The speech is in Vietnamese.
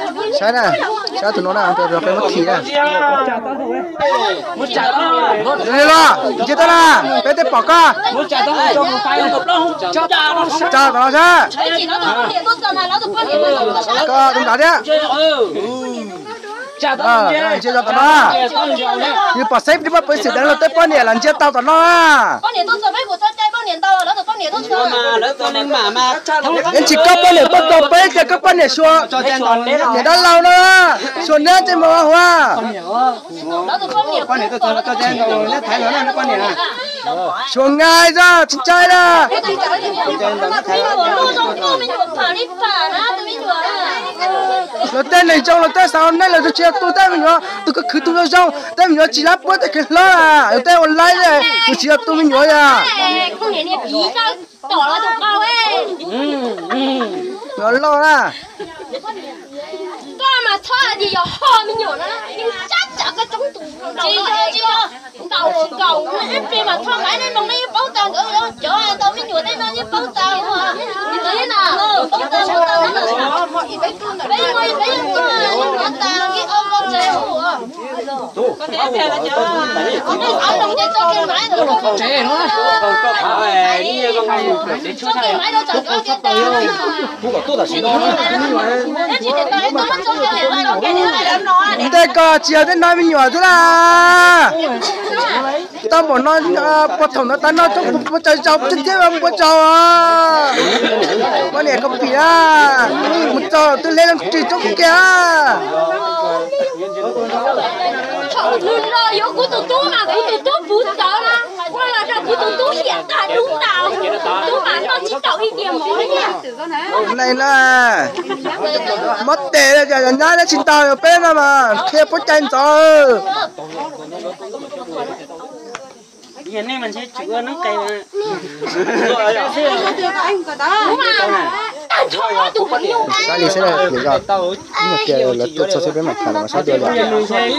Sai nè, sao tụi nó nè, rồi phải mất khí nè. Đây là, chết ta nè, bé té bỏ ca. Chào tụi nó ra. Cơ, đừng đá đấy. Chơi cho tụi nó. Như bỏ xếp đi mà bây giờ nó tới bao nhiêu lần chơi tao tụi nó. Bao nhiêu tôi sợ mấy của tôi chơi bao nhiêu tao nó được bao nhiêu tôi sợ. Em chỉ có bao nhiêu bắt đầu bây giờ có bao nhiêu xua. Để đã lâu nữa. Xua nữa trên mùa hoa. Xua ngay ra, chính trai ra. Nó tên này trong nó tên sao này là tôi chơi tôi tên mình nó tôi có khử tôi trong tên mình nó chỉ là bớt cái lo à tên online này tôi chỉ là tôi mình nói à không hiểu phí sao đỏ là thuộc cao ấy nó lo à tôi mà thôi thì giờ ho mình nhổ nó nhưng chắc chắn cái chống tủ chi cầu em đi mà thôi cái này bằng này bao tàng cỡ đó chỗ này tao mình nhổ đây nó như bao tàng mà như thế nào bao tàng nó bây giờ tàng cái ông con treo có thể là cho ông đồng chơi cho cái máy rồi chế nó cho cái máy đó chẳng có cái tàng đây có chiều đến nói mình nhỏ thế là tao bảo nó bắt thằng nó tao nó trong bắt chơi cháu chân thế mà bắt cháu à con này không bị à một cháu tôi lên làm chỉ trong kia Trời ơi, yếu của tụi tôi mà của tụi tôi phụ trợ mà quay là ra của tụi tôi hiện tại đúng nào tôi mà nó chỉ cậu đi tìm mối nha này là mất tiền rồi giờ nhá nó xin tao ở bên mà kia bắt chân rồi hiện nay mình sẽ chữa nó cây mà sao đi sẽ là được rồi nhưng mà kia là tôi sẽ bên mặt thằng mà sao được rồi